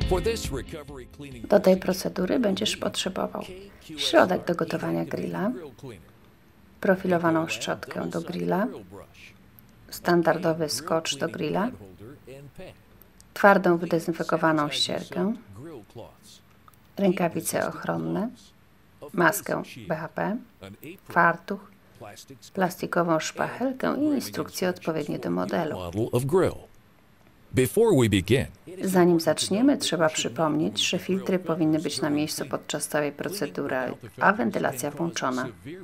Do tej procedury będziesz potrzebował środek do gotowania grilla, profilowaną szczotkę do grilla, standardowy skotch do grilla, twardą wydezynfekowaną ścierkę, rękawice ochronne, maskę BHP, fartuch, plastikową szpachelkę i instrukcje odpowiednie do modelu. Zanim zaczniemy, trzeba przypomnieć, że filtry powinny być na miejscu podczas całej procedury, a wentylacja włączona.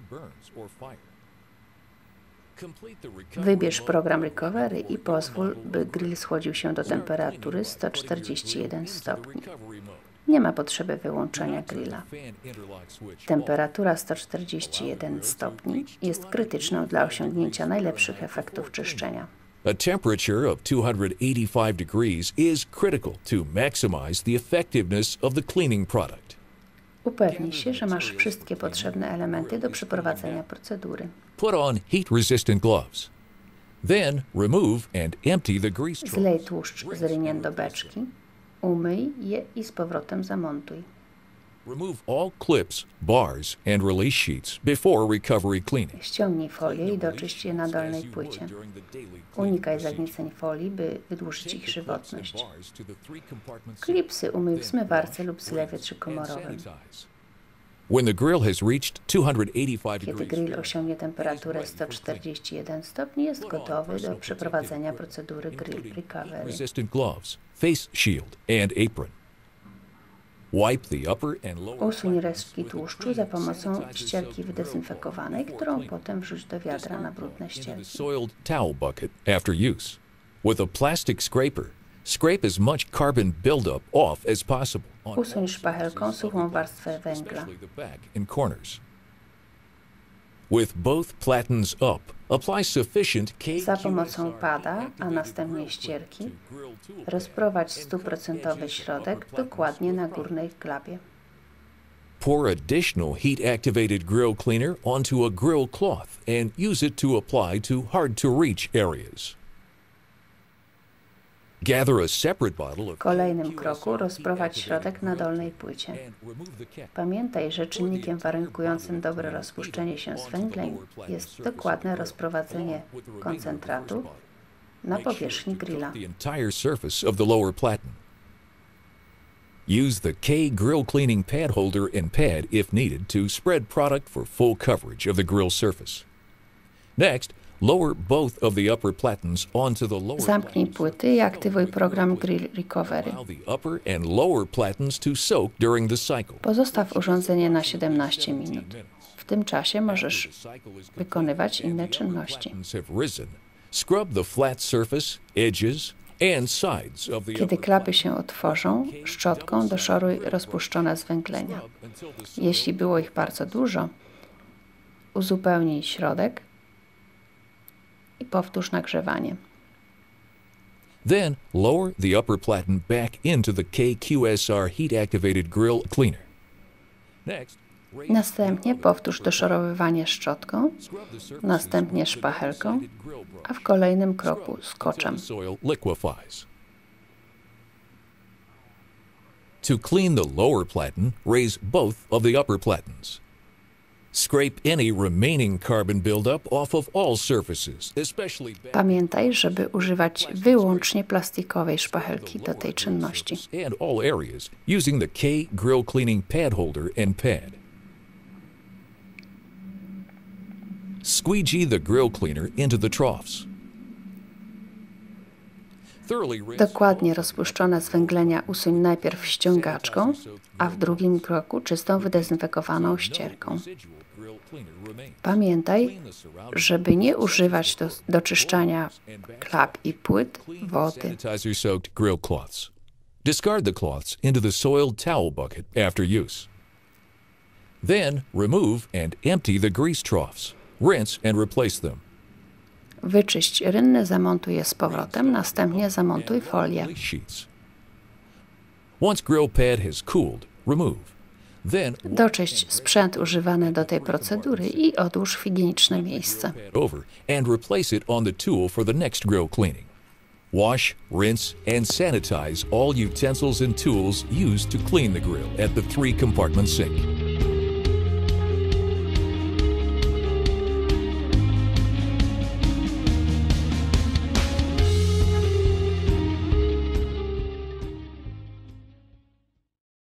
Wybierz program Recovery i pozwól, by grill schłodził się do temperatury 141 stopni. Nie ma potrzeby wyłączenia grilla. Temperatura 141 stopni jest krytyczną dla osiągnięcia najlepszych efektów czyszczenia. A temperature of 285 degrees is critical to maximize the effectiveness of the cleaning product. Upewnij się, że masz wszystkie potrzebne elementy do przeprowadzenia procedury. Put on heat-resistant gloves. Then remove and empty the grease Zlej troughs. tłuszcz z rynien do beczki, umyj je i z powrotem zamontuj. Remove all clips, bars, and release sheets before recovery cleaning. Ściągnij folię i doczyść je na dolnej płycie. Unikaj zagnieceń folii, by wydłużyć ich żywotność. Klipsy umyj w zmywarce lub zlewie trzykomorowym. When the grill has reached 285 Kiedy degrees, grill osiągnie temperaturę 141 stopni, jest gotowy do przeprowadzenia procedury Grill Recovery. resistant gloves, face shield, and apron. Wipe the upper and lower Usuń resztki tłuszczu za pomocą ścierki wydezynfekowanej, którą potem wrzuć do wiadra na brudne in the ścierki. soiled towel bucket after use. With a plastic scraper, scrape as much carbon buildup off as possible on Usuń szpachelką suchą warstwę węgla. especially the back and corners. With both platens up, apply sufficient Za pomocą pada, a następnie ścierki, rozprowadź 100% środek dokładnie na górnej klapie. Pour additional heat-activated grill cleaner onto a grill cloth and use it to apply to hard-to-reach areas. Gather a separate bottle W of kolejnym kroku rozprowadź środek na dolnej płycie. and remove the cap. Pamiętaj, że czynnikiem warunkującym dobre rozpuszczenie się zwęgleń jest dokładne rozprowadzenie koncentratu na powierzchni grilla. The entire surface of the lower platen. Use the K grill cleaning pad holder and pad if needed to spread product for full coverage of the grill surface. Next, lower both of the upper platens onto the lower Zamknij płyty i aktywuj program Grill Recovery. Allow the upper and lower platens to soak during the cycle. Pozostaw urządzenie na 17 minut. W tym czasie możesz wykonywać inne czynności. Platens have risen. Scrub the flat surface, edges, and sides of the Kiedy klapy się otworzą, szczotką doszoruj rozpuszczone zwęglenia. Jeśli było ich bardzo dużo, uzupełnij środek i powtórz nagrzewanie. Then lower the upper platen back into the KQSR heat-activated grill cleaner. Next, raise Następnie powtórz doszorowywanie szczotką, scrub the surface następnie szpachelką, grill brush a w kolejnym kroku until skoczem. the soil liquefies. To clean the lower platen, raise both of the upper platens. Scrape any remaining carbon buildup off of all surfaces, especially back Pamiętaj, żeby używać wyłącznie plastikowej szpachelki do tej czynności. and all areas using the K grill cleaning pad holder and pad. Squeegee the grill cleaner into the troughs. Thoroughly rinse Dokładnie rozpuszczone zwęglenia usuń najpierw ściągaczką, a w drugim kroku czystą wydezynfekowaną ścierką. residual grill cleaner remains. Pamiętaj, Clean the surrounding żeby nie używać do czyszczania klap i płyt wody. sanitizer-soaked grill cloths. Discard the cloths into the soiled towel bucket after use. Then remove and empty the grease troughs. Rinse and replace them. Wyczyść rynny, zamontuj je z powrotem, następnie zamontuj folię. Release sheets. Once grill pad has cooled, remove. Then Doczyść sprzęt używany do tej procedury i odłóż w higieniczne miejsce. pad over and replace it on the tool for the next grill cleaning. Wash, rinse, and sanitize all utensils and tools used to clean the grill at the 3-compartment sink.